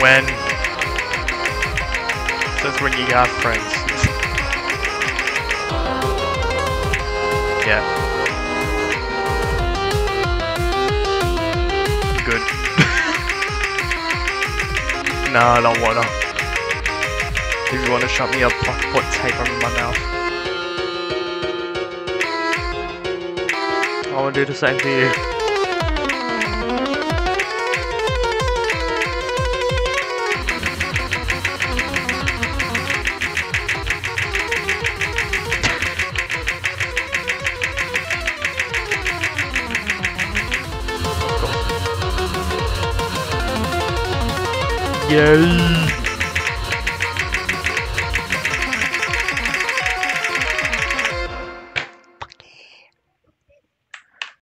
when. That's when you have friends. Yeah. Good. Nah, I don't wanna. If you wanna shut me up, I'll put tape over my mouth. I wanna do the same to you. Yay!